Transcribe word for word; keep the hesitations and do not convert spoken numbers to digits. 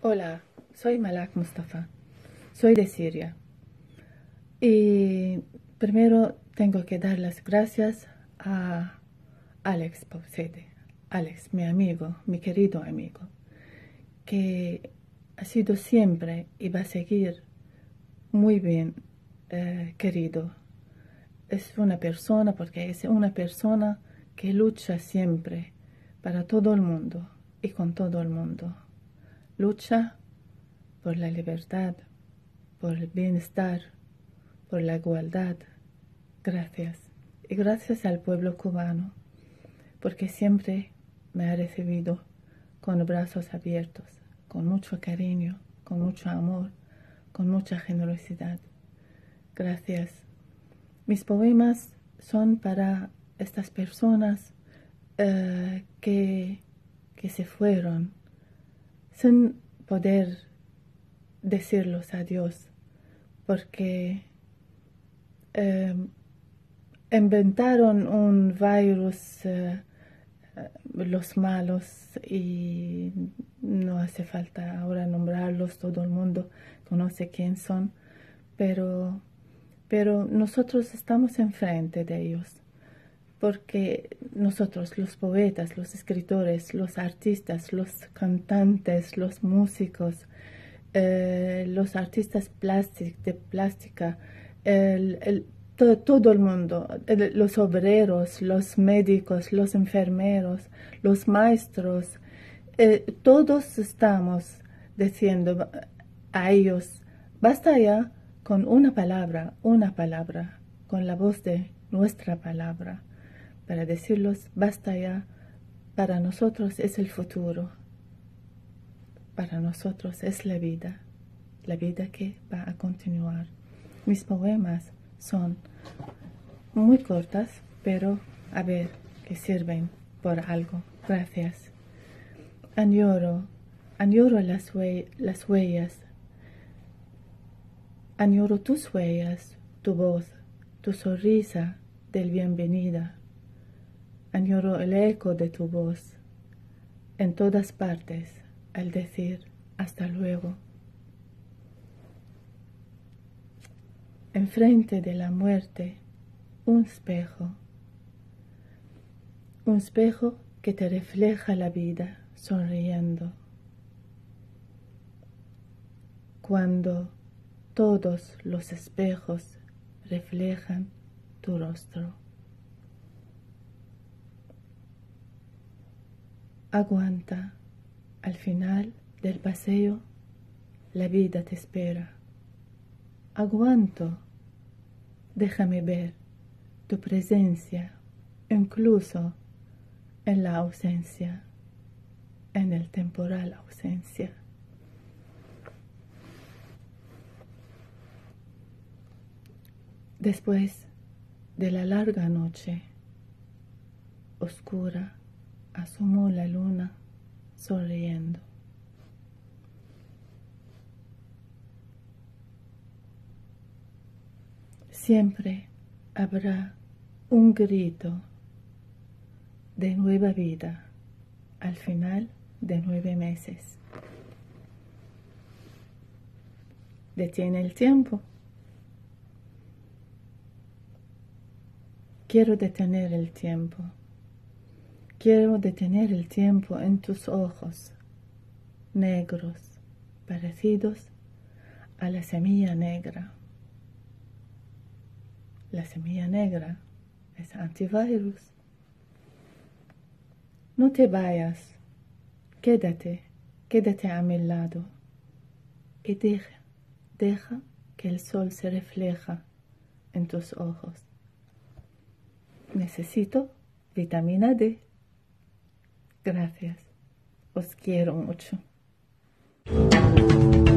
Hola, soy Malak Mustafa, soy de Siria y primero tengo que dar las gracias a Alex Pausete, Alex, mi amigo, mi querido amigo, que ha sido siempre y va a seguir muy bien eh, querido. Es una persona, porque es una persona que lucha siempre para todo el mundo y con todo el mundo. Lucha por la libertad, por el bienestar, por la igualdad. Gracias. Y gracias al pueblo cubano, porque siempre me ha recibido con brazos abiertos, con mucho cariño, con mucho amor, con mucha generosidad. Gracias. Mis poemas son para estas personas uh, que, que se fueron sin poder decirlos adiós, porque eh, inventaron un virus eh, los malos y no hace falta ahora nombrarlos, todo el mundo conoce quién son, pero, pero nosotros estamos enfrente de ellos, porque nosotros, los poetas, los escritores, los artistas, los cantantes, los músicos, eh, los artistas plástic, de plástica, el, el, todo, todo el mundo, el, los obreros, los médicos, los enfermeros, los maestros, eh, todos estamos diciendo a ellos, basta ya con una palabra, una palabra, con la voz de nuestra palabra, para decirlos, basta ya, para nosotros es el futuro. Para nosotros es la vida, la vida que va a continuar. Mis poemas son muy cortas, pero a ver, que sirven por algo. Gracias. Añoro, añoro las, hue las huellas. Añoro tus huellas, tu voz, tu sonrisa del bienvenida. Añoro el eco de tu voz en todas partes. Al decir hasta luego. Enfrente de la muerte, un espejo, un espejo que te refleja la vida sonriendo. Cuando todos los espejos reflejan tu rostro. Aguanta. Al final del paseo, la vida te espera. Aguanto, déjame ver tu presencia, incluso en la ausencia, en el temporal ausencia. Después de la larga noche oscura, asomó la luna sonriendo. Siempre habrá un grito de nueva vida al final de nueve meses. Detiene el tiempo. Quiero detener el tiempo. Quiero detener el tiempo en tus ojos negros, parecidos a la semilla negra. La semilla negra es antivirus. No te vayas, quédate, quédate a mi lado y deja, deja que el sol se refleja en tus ojos. Necesito vitamina D. Gracias. Os quiero mucho.